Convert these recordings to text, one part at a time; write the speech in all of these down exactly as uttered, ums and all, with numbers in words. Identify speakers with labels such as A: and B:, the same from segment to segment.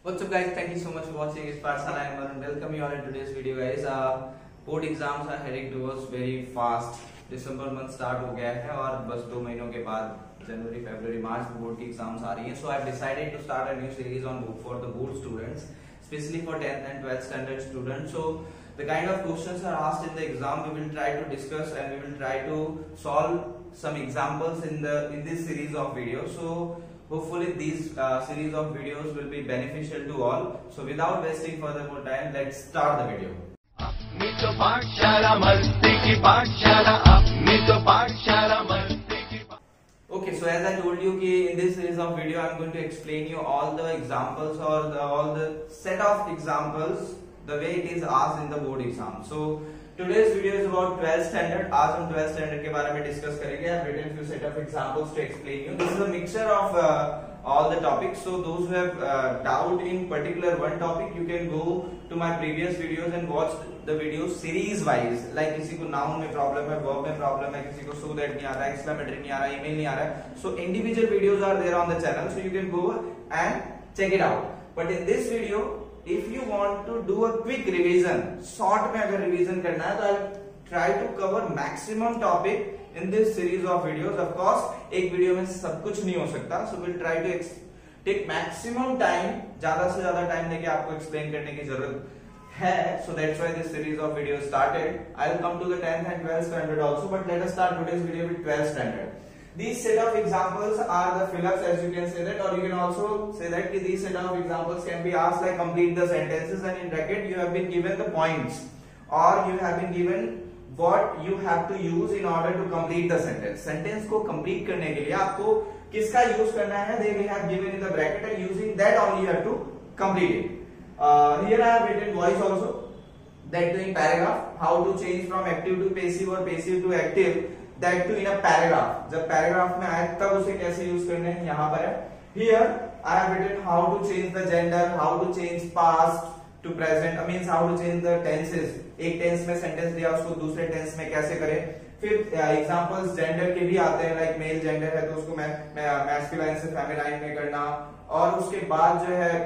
A: What's up guys, thank you so much for watching this Pathshala. I am Varun. Welcome you all in today's video guys. Uh, board exams are heading towards very fast. December month start हो गया है और बस दो महीनों के बाद जनवरी फरवरी मार्च board की एग्जाम्स आ रही हैं. So I've decided to start a new series on book for the board students, especially for tenth and twelfth standard students. So the kind of questions are asked in the exam we will try to discuss and we will try to solve some examples in the in this series of videos. So hopefully these uh, series of videos will be beneficial to all. So without wasting further more time, let's start the video.
B: अपनी तो पाठशाला मस्ती की पाठशाला अपनी तो पाठशाला मस्ती की.
A: Okay, so as I told you कि in this series of video I'm going to explain you all the examples or the, all the set of examples the way it is asked in the board exam. So today's video is about twelfth standard. आज हम twelfth standard के बारे में discuss करेंगे. I've written few set of examples to explain you. This is a mixture of uh, all the topics. So those who have uh, doubt in particular one topic, you can go to my previous videos and watch the videos series wise. Like किसी को noun में problem है, verb में problem है, किसी को so that नहीं आ रहा है, exclamatory नहीं आ रहा है, email नहीं आ रहा है. So individual videos are there on the channel, so you can go and check it out. But in this video, if you want to do a quick revision, short में अगर revision करना है तो I'll try to cover maximum topic in this series of videos. Of course, एक video में सब कुछ नहीं हो सकता, so we'll try to take maximum time, ज्यादा से ज्यादा time लेके आपको explain करने की जरूरत है. So that's why this series of videos started. I'll come to the tenth and twelfth standard also, but let us start today's video with twelfth standard. These set of examples are the fill-ups, as you can say that, or you can also say that कि these set of examples can be asked like complete the sentences, and in bracket you have been given the points or you have been given what you have to use in order to complete the sentence. Sentence को complete करने के लिए आपको किसका use करना है, they will have given in the bracket, and using that only you have to complete it. Uh, here I have written voice also, that doing paragraph, how to change from active to passive or passive to active, that too in a paragraph. जब paragraph में आए तब उसे कैसे use करने हैं यहाँ पर है. Here I have written how to change the gender, how to change past to present, I mean how to change the tenses. एक tense में sentence दिया उसको दूसरे tense में कैसे करें. फिर examples gender के भी आते हैं, like male gender है तो उसको masculine से feminine में करना. और उसके बाद जो है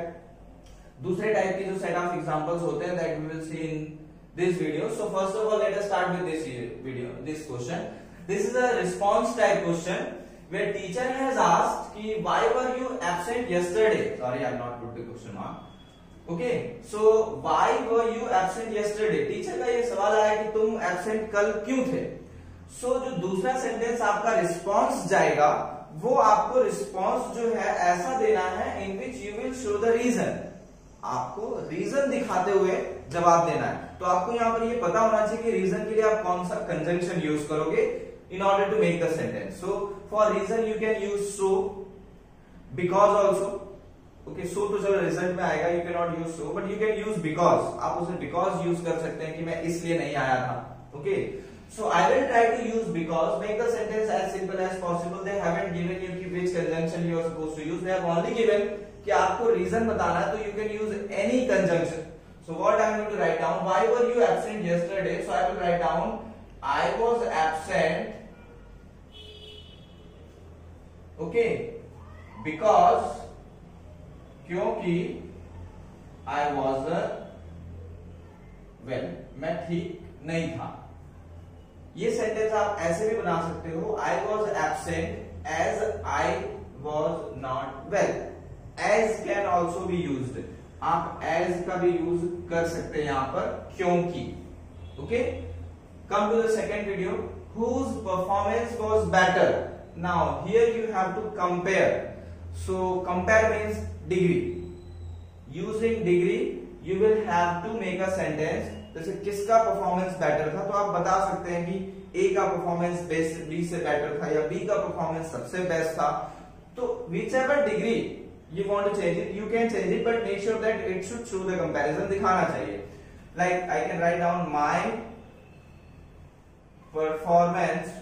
A: दूसरे टाइप की जो set of examples होते हैं that we will see in this video. So first of all, let us start with this video, this question. This is a response type question where teacher has asked कि why were you absent yesterday? Sorry, I have not put the question mark. Okay, so why were you absent yesterday? Teacher का ये सवाल आया कि तुम absent कल क्यों थे? So जो दूसरा सेंटेंस आपका रिस्पॉन्स जाएगा वो आपको रिस्पॉन्स जो है ऐसा देना है in which you will show the reason. आपको रीजन दिखाते हुए जवाब देना है. तो आपको यहाँ पर ये पता होना चाहिए कि रीजन के लिए आप कौन सा कंजंक्शन यूज करोगे in order to make the sentence. So for reason you can use so, because also. Okay, so तो चलो रिजल्ट में आएगा, you cannot use so, but you can use because. आप उसे because यूज कर सकते हैं कि मैं इसलिए नहीं आया था. Okay, so I will try to use because. Make the sentence as simple as possible. They haven't given you कि which conjunction you are supposed to use. They have only given कि आपको रीजन बताना है, तो you can use any conjunction. So what I am going to write down, why were you absent yesterday? So I will write down I was absent, okay, because क्योंकि I wasn't well, मैं ठीक नहीं था. ये sentence आप ऐसे भी बना सकते हो, I was absent as I was not well. As can also be used. आप as का भी यूज कर सकते हैं यहाँ पर क्योंकि. Okay, come to the second video. Whose performance was better? Now here you have to compare. So compare means degree. Using degree you will have to make a sentence. जैसे किसका परफॉर्मेंस बेटर था तो आप बता सकते हैं कि A का परफॉर्मेंस बेस्ट B से बेटर था या B का परफॉर्मेंस सबसे बेस्ट था. तो whichever degree you want to change it, you can change it, but make sure that it should show the comparison, दिखाना चाहिए. Like I can write down my performance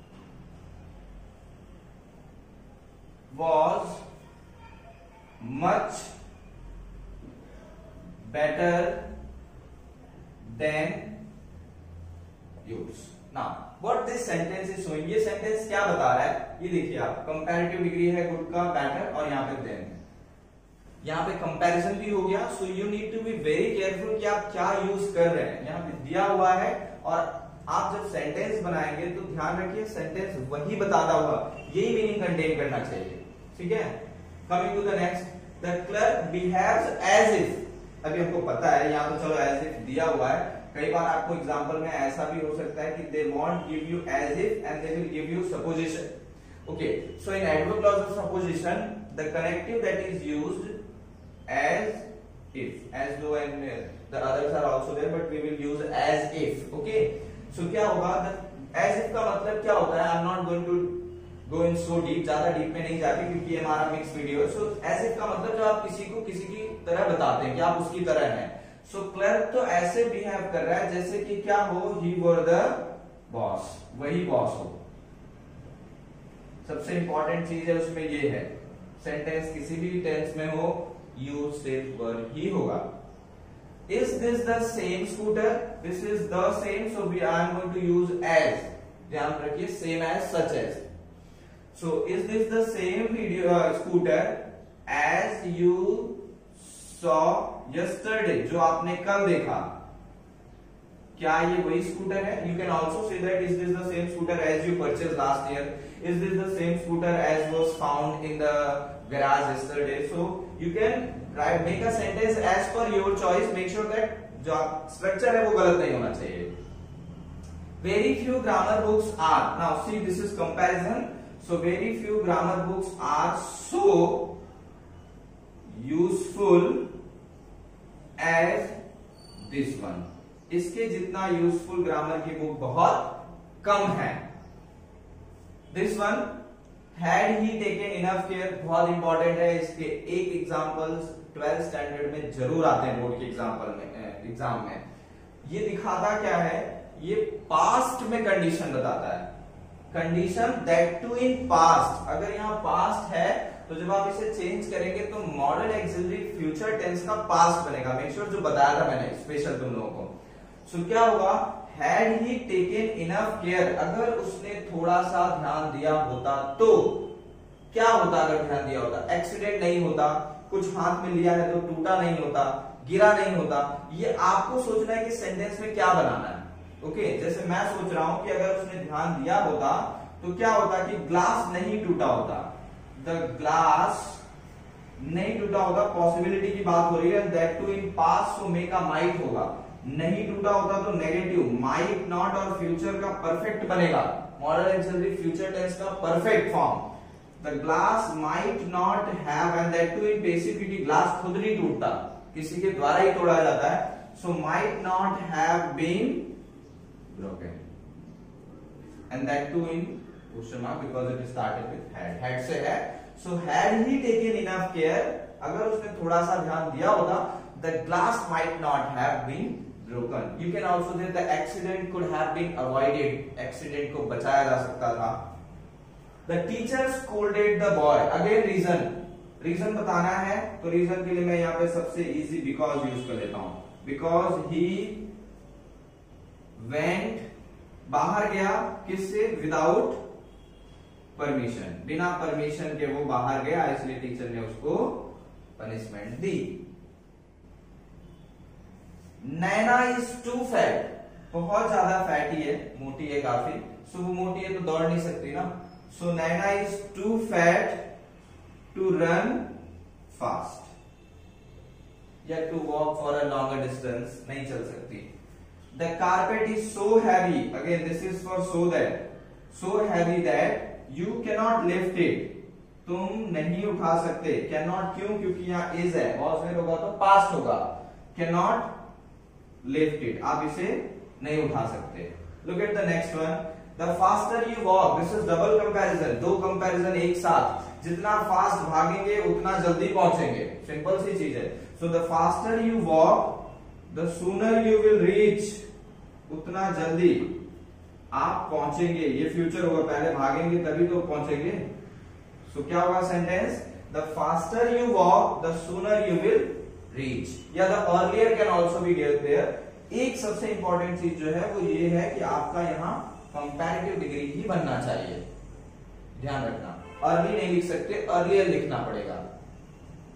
A: was much better than yours. Now what this sentence is showing, ये sentence क्या बता रहा है, ये देखिए आप, कंपैरेटिव डिग्री है गुड का बेटर और यहाँ पे देन. यहाँ पे कंपैरिजन भी हो गया। So you need to be very careful कि आप क्या यूज कर रहे हैं। यहाँ पे दिया हुआ है और आप जब सेंटेंस बनाएंगे तो ध्यान रखिए सेंटेंस वही बताता हुआ यही मीनिंग कंटेन करना चाहिए, ठीक है। Coming to the next, the clerk behaves as if. अभी हमको पता है यहाँ तो चलो एज इफ दिया हुआ है, कई बार आपको एग्जांपल में ऐसा भी हो सकता है कि they want give you as if and they will give you supposition. Okay, so in adverb clause of supposition the connective that is used as if, as though and uh, the others are also there but we will use as if. Okay, so क्या होगा, as if का मतलब क्या होता है, I am not going to go in so deep, ज्यादा deep में नहीं जाते क्योंकि ये हमारा मिक्स वीडियो है। so as if का मतलब जब आप किसी को किसी की तरह बताते हैं कि आप उसकी तरह हैं। so क्लर्क तो ऐसे बिहेव कर रहा है जैसे कि क्या हो, he were the boss, वही बॉस हो। सबसे इंपॉर्टेंट चीज है उसमें ये है, सेंटेंस किसी भी टेंस में हो यूज सिर्फ वर ही होगा। Is this the same scooter, this is the same, so we are going to use as, ध्यान रखिए same as, such as. So is this the same video scooter as you saw yesterday, जो आपने कल देखा, क्या ये वही scooter है? You can also say that is this the same scooter as you purchase last year, is this the same scooter as was found in the garage yesterday. So you can write, make a sentence as per your choice. Make sure that जो structure है वो गलत नहीं होना चाहिए। Very few grammar books are, now see this is comparison. So very few grammar books are so useful as this one. इसके जितना useful grammar की बुक बहुत कम है। This one Had he taken enough care, बहुत important है। इसके एक examples twelfth standard में जरूर आते हैं बोर्ड के एग्जांपल में, एग्जाम में। ये दिखाता क्या है, ये पास्ट में कंडीशन बताता है, condition that too in past. अगर यहाँ पास्ट है तो जब आप इसे चेंज करेंगे तो मॉडल एक्सिलरी फ्यूचर टेंस का पास्ट बनेगा। मेक श्योर जो बताया था मैंने स्पेशल तुम लोगों को। सो so, क्या होगा, Had he taken enough care, अगर उसने थोड़ा सा ध्यान दिया होता तो क्या होता, अगर ध्यान दिया होता, एक्सीडेंट नहीं होता, कुछ हाथ में लिया है तो टूटा नहीं होता, गिरा नहीं होता। ये आपको सोचना है कि सेंटेंस में क्या बनाना है। ओके, जैसे मैं सोच रहा हूं कि अगर उसने ध्यान दिया होता तो क्या होता कि ग्लास नहीं टूटा होता, द ग्लास नहीं टूटा होता, पॉसिबिलिटी की बात हो रही है, that too in past, so make a might होगा, नहीं टूटा होता तो नेगेटिव, माइट नॉट और फ्यूचर का परफेक्ट बनेगा, मॉडल एक्सिलरी फ्यूचर टेंस का perfect form. The glass might not have, and that too in passivity, glass खुद नहीं टूटता, किसी के द्वारा ही तोड़ा जाता है। So might not have been broken, and that too in question mark because it started with had, had से है। So had he taken enough care, अगर उसने थोड़ा सा ध्यान दिया होता, the glass might not have been broken. You can also say the accident could have been avoided. Accident को बचाया जा सकता था। The teacher scolded the boy. Again reason. Reason बताना है तो reason के लिए मैं यहाँ पे सबसे easy because यूज कर लेता हूँ। Because he went, बाहर गया, किससे? Without permission. बिना परमिशन के वो बाहर गया, इसलिए टीचर ने उसको पनिशमेंट दी। नैना इज टू फैट, बहुत ज्यादा फैटी है, मोटी है काफी, सो वो मोटी है तो दौड़ नहीं सकती ना। So Naina is too fat to run fast, या to walk for a longer distance, नहीं चल सकती। The carpet is so heavy, again this is for so that, so heavy that you can not lift it, तुम नहीं उठा सकते। Can not क्यों? क्योंकि यहाँ इज है, वॉज वेयर होगा तो पास्ट होगा, कैन नॉट लिफ्ट इट, आप इसे नहीं उठा सकते। Look at the next one, the faster you walk, this is double comparison, दो कंपैरिजन एक साथ, जितना फास्ट भागेंगे उतना जल्दी पहुंचेंगे, सिंपल सी चीज है। So the faster you walk the sooner you will reach, उतना जल्दी आप पहुंचेंगे, ये फ्यूचर होगा, पहले भागेंगे तभी तो पहुंचेंगे। सो so, क्या होगा sentence, the faster you walk the sooner you will reach, या the earlier can also be get there. एक सबसे इंपॉर्टेंट चीज जो है वो ये है कि आपका यहाँ कंपैरेटिव डिग्री ही बनना चाहिए, ध्यान रखना, अर्ली नहीं लिख सकते, अर्लियर लिखना पड़ेगा।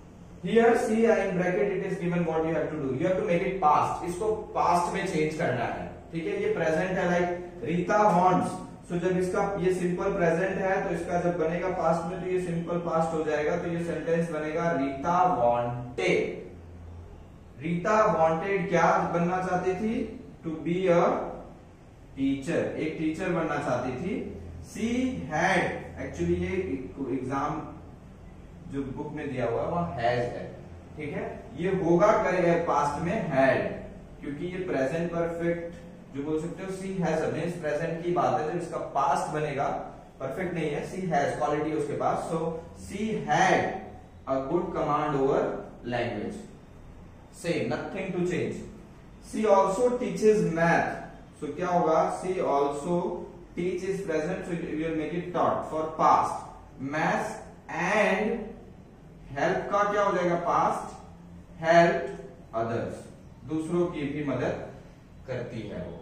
A: Here see in bracket it is given what you have to do. You have to make it past. इसको past में change करना है, ठीक है। ये present है, like रीता wants. So जब इसका ये simple present है तो इसका जब बनेगा past में तो ये simple past हो जाएगा, तो ये sentence बनेगा रीता wanted. रीता wanted क्या बनना चाहती थी? To be a teacher. एक teacher बनना चाहती थी। She had, actually ये एग्जाम जो बुक में दिया हुआ है वह हैज है, ठीक है। ये होगा करेगा पास्ट में हैड, क्योंकि ये प्रेजेंट परफेक्ट जो बोल सकते हो सी हैज मींस प्रेजेंट की बात है, जब इसका पास्ट बनेगा परफेक्ट नहीं है, सी हैज क्वालिटी उसके पास। So she had a good command over language, same nothing to change. She also teaches math, so क्या होगा? She also teach is present, so we will make it taught for past maths, and help का क्या हो जाएगा? Past, help others, दूसरों की भी मदद करती है वो।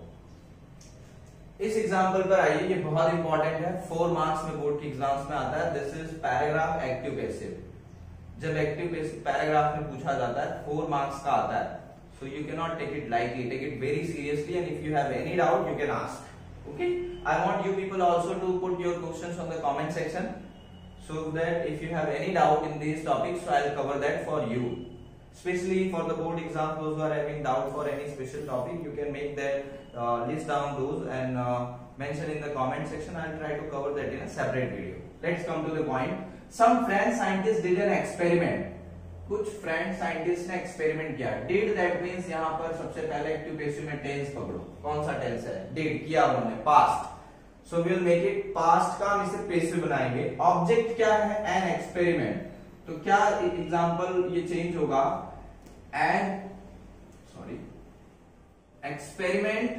A: इस एग्जाम्पल पर आइए, ये बहुत इंपॉर्टेंट है, फोर मार्क्स में बोर्ड के एग्जाम्स में आता है। This is paragraph active passive. जब एक्टिव पैराग्राफ में पूछा जाता है फोर मार्क्स का आता है, so you can not take it lightly, take it very seriously, and if you have any doubt you can ask. Okay, I want you people also to put your questions on the comment section, so that if you have any doubt in these topics, so I'll cover that for you. Especially for the board exam, those who are having doubt for any special topic, you can make that uh, list down those and uh, mention in the comment section. I'll try to cover that in a separate video. Let's come to the point. Some French scientists did an experiment. कुछ French scientist ने experiment किया। Did that means यहाँ पर सबसे पहले active passive में tense पकड़ो, कौन सा टेंस है? डिड, किया उन्होंने, past. So we will make it past का हम इसे पैसिव बनाएंगे। ऑब्जेक्ट क्या है? An experiment. तो क्या एग्जांपल ये चेंज होगा? एन सॉरी एक्सपेरिमेंट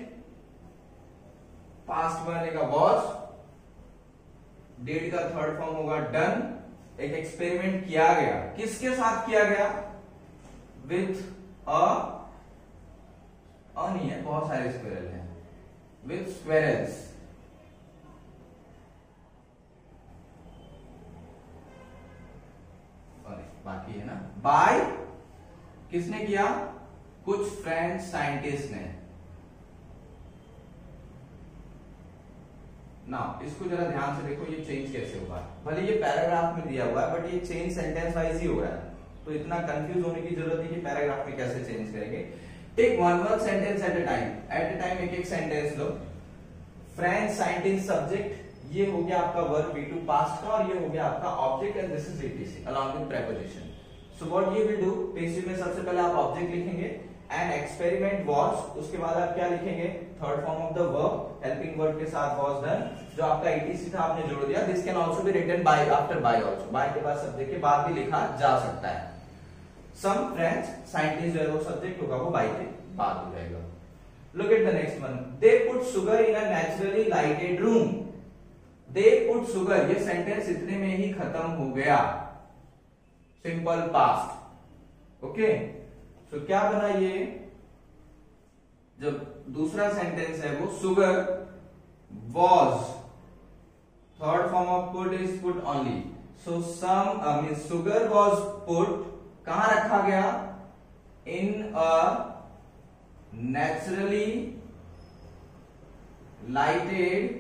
A: पास्ट बनेगा वॉज, डिड का थर्ड फॉर्म होगा डन। एक एक्सपेरिमेंट किया गया, किसके साथ किया गया? विथ अ नहीं है, बहुत सारे स्क्वेरल हैं, विथ स्क्वेरल्स। बाकी है ना, बाय किसने किया? कुछ फ्रेंच साइंटिस्ट ने। ना इसको जरा ध्यान से देखो, ये चेंज कैसे होगा? भले ये पैराग्राफ में दिया हुआ है बट ये चेंज सेंटेंस वाइज ही हो रहा है, तो इतना कंफ्यूज होने की जरूरत नहीं कि पैराग्राफ में कैसे चेंज करेंगे। Take one one sentence at a time, at a time एक एक सेंटेंस लो। फ्रेंच साइंटिस्ट सब्जेक्ट, ये हो गया आपका वर्ब वी टू पास्ट का, और ये हो गया आपका object, and this is ETC along with preposition. So what you will do, passive में सबसे पहले आप ऑब्जेक्ट लिखेंगे, एंड एक्सपेरिमेंट वाज, उसके बाद आप क्या लिखेंगे? Third form of the verb, helping verb के साथ वाज डन, जो आपका ईटीसी था आपने जोड़ दिया। This can also be written by, after by also, by के बाद सब्जेक्ट के बाद भी लिखा जा सकता है। सम फ्रेंच साइंटिस्ट जो है वो सब्जेक्ट होगा, वो बाय के बाद हो जाएगा। Look at the next one, they put sugar in a naturally lighted room. They put sugar, ये सेंटेंस इतने में ही खत्म हो गया, सिंपल पास्ट। ओके, तो क्या बना ये? जब दूसरा सेंटेंस है वो sugar was, third form of put is put only. So some mean sugar was put, कहां रखा गया? In a naturally lighted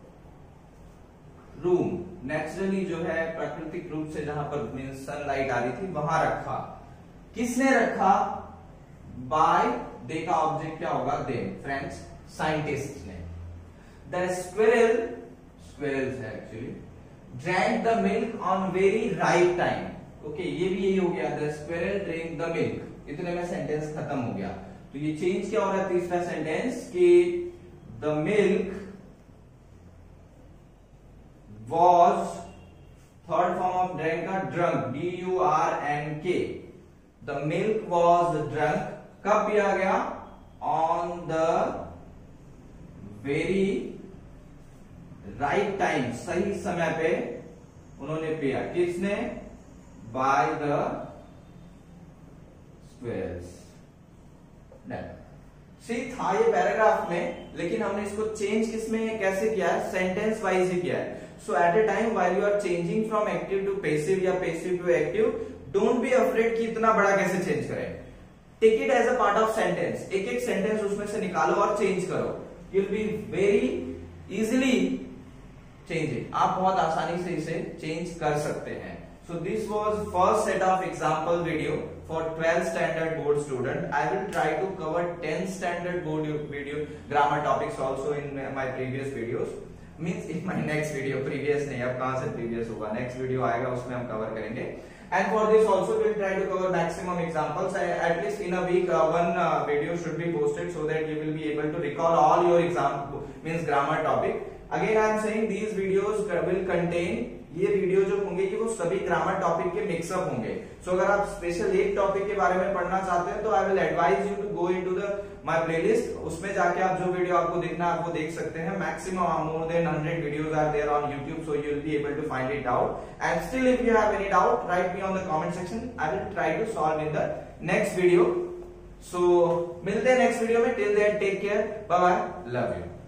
A: room. Naturally जो है प्राकृतिक रूप से जहां पर मीन सनलाइट आ रही थी वहां रखा। किसने रखा? बाय, दे का ऑब्जेक्ट क्या होगा? दे, फ्रेंच साइंटिस्ट ने। द स्क्विरल, स्क्विरल्स है actually, drank the milk on very right time. Okay, ये भी यही हो गया, the squirrel drink the milk, इतने में सेंटेंस खत्म हो गया। तो ये चेंज क्या हो रहा है तीसरा सेंटेंस कि the milk was, third form of drank का drunk, D U R N K. The milk was drunk, कब पिया गया? On the very right time, सही समय पे उन्होंने पिया। किसने? By the squares. सी था ये पैराग्राफ में, लेकिन हमने इसको चेंज किसमें कैसे किया है? सेंटेंस वाइज ही किया है। So at a time while you are changing from active to passive या passive to active, don't be afraid कि इतना बड़ा कैसे चेंज करें. Take it as a part of sentence. एक एक सेंटेंस उसमें से निकालो और चेंज करो. You will be very easily change it. आप बहुत आसानी से इसे चेंज कर सकते हैं. So this was first set of example video for twelfth standard board student. I will try to cover tenth standard board video grammar topics also in my previous videos. Means in my next video. Previous नहीं, अब कहाँ से previous होगा. Next video आएगा, उसमें हम cover करेंगे. And for this also we'll try to cover maximum examples. At least in a week uh, one uh, video should be posted so that you will be able to recall all your exam means grammar topic. Again I am saying these videos will contain, ये video जो होंगे कि वो सभी grammar topic के mix up होंगे. सो so, अगर आप स्पेशल एक टॉपिक के बारे में पढ़ना चाहते हैं तो I will advise you to go into the my playlist. उसमें जाके आप जो वीडियो आपको देखना है आप वो देख सकते हैं. Maximum more than hundred videos are there on YouTube, so you will be able to find it out. And still if you have any doubt write me on the comment section. I will try to solve in the next video. So मिलते हैं next video में. Till then take care, bye bye, love you.